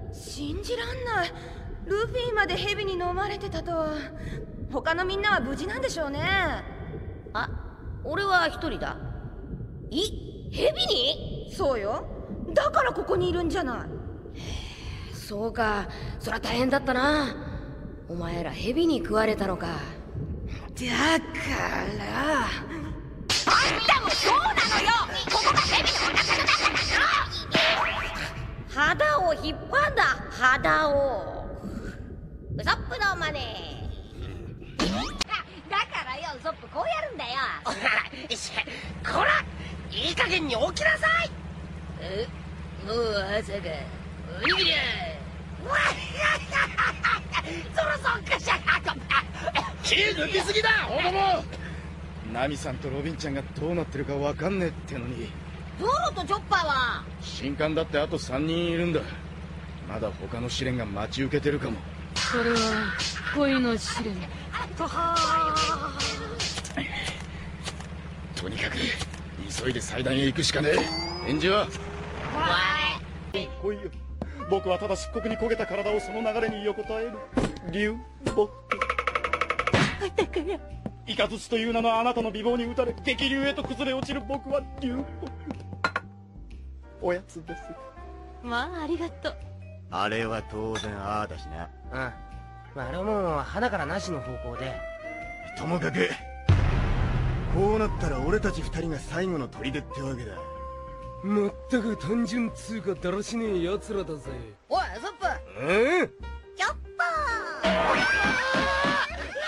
信じらんない。ルフィまでヘビに飲まれてたとは。他のみんなは無事なんでしょうね。 あ、俺は一人だ。ヘビに？ そうよ。だからここにいるんじゃない。 そうか、そら大変だったな。お前らヘビに食われたのか。 だからあんたもそうなのよ。ここがヘビのお腹の中なの。 肌を引っ張んだ、肌を。ウソップのマネー。だからよ、ウソップこうやるんだよ。 こら、いい加減に起きなさい。 もう朝か。おにぎりや。 そろそんかしゃ。 気抜きすぎだ、大友。ナミさんとロビンちゃんがどうなってるかわかんねえってのに。 ゾロとチョッパーは新刊だってあと3人いるんだ。まだ他の試練が待ち受けてるかも。 それは恋の試練。 とにかく急いで祭壇へ行くしかねえ。返事は？来いよ。僕はただ漆黒に焦げた体をその流れに横たえる流木。イカズチという名のあなたの美貌に打たれ激流へと崩れ落ちる僕は流木。おやつです。 まあありがとう。 あれは当然ああだしな。 うん。まああれはもう花からなしの方向で。 ともかくこうなったら俺たち二人が最後の砦ってわけだ。 まったく単純つうかだらしねえ奴らだぜ。 おいウソップ。 うん。 チョッパー。